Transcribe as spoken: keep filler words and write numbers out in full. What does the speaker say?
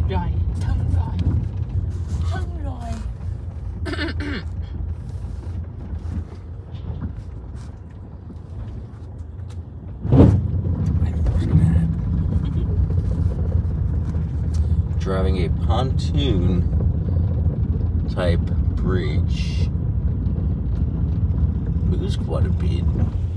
rồi, thân rồi, thân rồi. Driving a pontoon type bridge. Moves quite a bit.